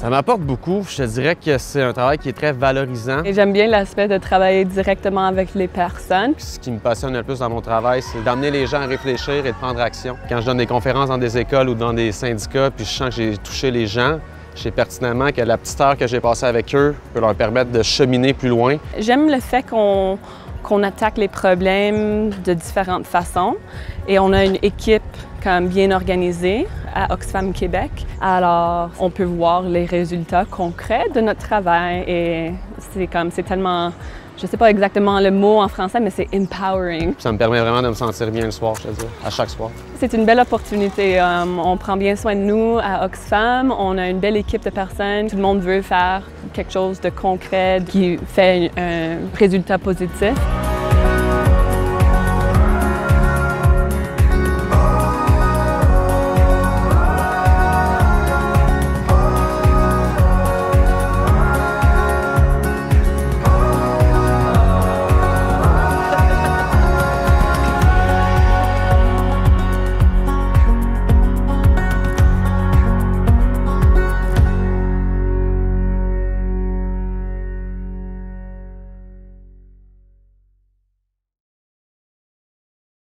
Ça m'apporte beaucoup. Je te dirais que c'est un travail qui est très valorisant. Et j'aime bien l'aspect de travailler directement avec les personnes. Ce qui me passionne le plus dans mon travail, c'est d'amener les gens à réfléchir et de prendre action. Quand je donne des conférences dans des écoles ou dans des syndicats, puis je sens que j'ai touché les gens, je sais pertinemment que la petite heure que j'ai passée avec eux peut leur permettre de cheminer plus loin. J'aime le fait qu'on attaque les problèmes de différentes façons et on a une équipe comme bien organisée à Oxfam Québec. Alors, on peut voir les résultats concrets de notre travail et c'est tellement, je sais pas exactement le mot en français, mais c'est empowering. Ça me permet vraiment de me sentir bien le soir, je te dis, à chaque soir. C'est une belle opportunité. On prend bien soin de nous à Oxfam. On a une belle équipe de personnes. Tout le monde veut faire quelque chose de concret qui fait un résultat positif.